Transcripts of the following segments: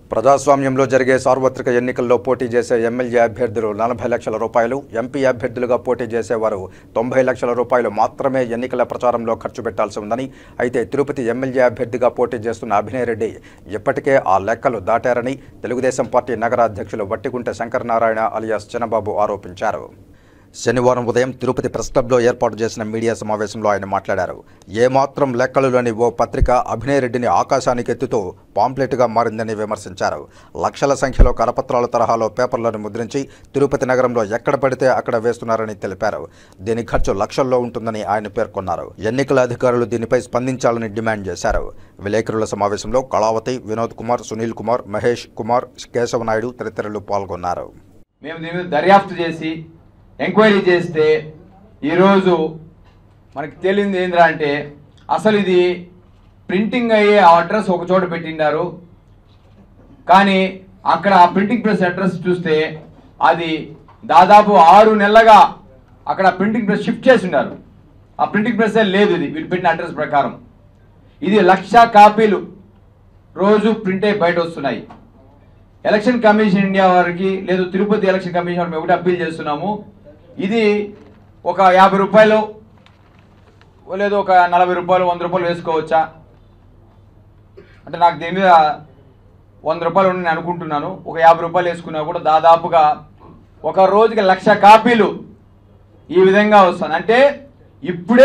ప్రజాస్వామ్యంలో జరిగే సార్వత్రిక ఎన్నికల్లో పోటీ చేసే ఎమ్మెల్యే అభ్యర్థులు 40 లక్షల రూపాయలు, ఎంపీ అభ్యర్థులుగా పోటీ చేసేవారు 90 లక్షల రూపాయలు మాత్రమే ఎన్నికల ప్రచారంలో ఖర్చు పెట్టాల్సి ఉందని, అయితే తిరుపతి ఎమ్మెల్యే అభ్యర్థిగా పోటీ చేస్తున్న అభినయ్ రెడ్డి ఇప్పటికే ఆ లెక్కలు దాటారని తెలుగుదేశం పార్టీ నగర అధ్యక్షులు వట్టిగుంట శంకరనారాయణ అలియాస్ చిన్నబాబు ఆరోపించారు. శనివారం ఉదయం తిరుపతి ప్రెస్ క్లబ్లో ఏర్పాటు చేసిన మీడియా సమావేశంలో ఆయన మాట్లాడారు. ఏమాత్రం లెక్కలులోని ఓ పత్రిక అభినయ్ రెడ్డిని ఆకాశానికి ఎత్తుతూ పాంప్లెట్గా మారిందని విమర్శించారు. లక్షల సంఖ్యలో కరపత్రాల తరహాలో పేపర్లను ముద్రించి తిరుపతి నగరంలో ఎక్కడ పడితే అక్కడ వేస్తున్నారని తెలిపారు. దీని ఖర్చు లక్షల్లో ఉంటుందని ఆయన పేర్కొన్నారు. ఎన్నికల అధికారులు దీనిపై స్పందించాలని డిమాండ్ చేశారు. విలేకరుల సమావేశంలో కళావతి, వినోద్ కుమార్, సునీల్ కుమార్, మహేష్ కుమార్, కేశవనాయుడు తదితరులు పాల్గొన్నారు. మేము దీని దర్యాప్తు చేసి ఎంక్వైరీ చేస్తే ఈరోజు మనకి తెలియంది ఏంద్రా అంటే అసలు ఇది ప్రింటింగ్ అయ్యే అడ్రస్ ఒక చోట పెట్టిండారు, కానీ అక్కడ ఆ ప్రింటింగ్ ప్రెస్ అడ్రస్ చూస్తే అది దాదాపు 6 నెలలుగా అక్కడ ప్రింటింగ్ ప్రెస్ షిఫ్ట్ చేసి ఉన్నారు. ఆ ప్రింటింగ్ ప్రెస్ లేదు, ఇది వీళ్ళు పెట్టిన అడ్రస్ ప్రకారం. ఇది 1,00,000 కాపీలు రోజు ప్రింట్ అయ్యి బయట వస్తున్నాయి. ఎలక్షన్ కమిషన్ ఇండియా వారికి లేదు తిరుపతి ఎలక్షన్ కమిషన్ వారికి ఒకటి అప్పీల్ చేస్తున్నాము. ఇది ఒక 50 రూపాయలు లేదు ఒక 40 రూపాయలు 100 రూపాయలు వేసుకోవచ్చా అంటే, నాకు దీని మీద 100 రూపాయలు నేను అనుకుంటున్నాను. ఒక 50 రూపాయలు వేసుకున్నా కూడా దాదాపుగా ఒక రోజుకి 1,00,000 కాపీలు ఈ విధంగా వస్తుంది. అంటే ఇప్పుడే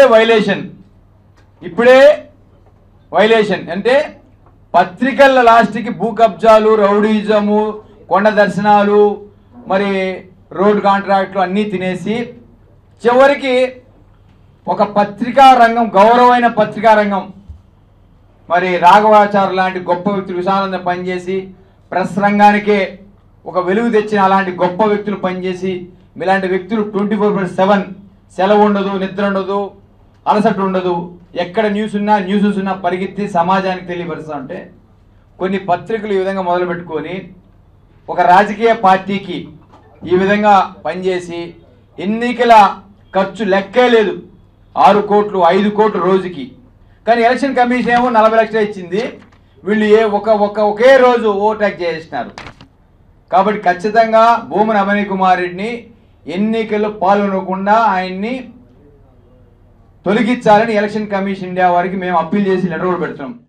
వైలేషన్ అంటే పత్రికల లాస్ట్కి భూ కబ్జాలు, రౌడీజము, కొండ దర్శనాలు, మరి రోడ్ కాంట్రాక్ట్లు అన్నీ తినేసి చివరికి ఒక పత్రికా రంగం, గౌరవమైన పత్రికా రంగం, మరి రాఘవాచార్య లాంటి గొప్ప వ్యక్తులు విశాలంగా పనిచేసి ప్రెస్ రంగానికే ఒక వెలుగు తెచ్చిన అలాంటి గొప్ప వ్యక్తులు పనిచేసి ఇలాంటి వ్యక్తులు 24/7 సెలవు ఉండదు, నిద్ర ఉండదు, అలసట ఉండదు, ఎక్కడ న్యూస్ ఉన్నా పరిగెత్తి సమాజానికి తెలియపరుస్తా ఉంటే కొన్ని పత్రికలు ఈ విధంగా మొదలు పెట్టుకొని ఒక రాజకీయ పార్టీకి ఈ విధంగా పనిచేసి ఎన్నికల ఖర్చు లెక్కే లేదు, 6 కోట్లు 5 కోట్లు రోజుకి. కానీ ఎలక్షన్ కమిషన్ ఏమో 40 లక్షలు ఇచ్చింది, వీళ్ళు ఒకే రోజు ఓవర్టేక్ చేసినారు. కాబట్టి ఖచ్చితంగా భూమన అభినయ్ కుమార్ రెడ్డిని ఎన్నికల్లో పాల్గొనకుండా ఆయన్ని తొలగించాలని ఎలక్షన్ కమిషన్ ఇండియా వారికి మేము అప్పీల్ చేసి లెటర్ కూడా పెడుతున్నాం.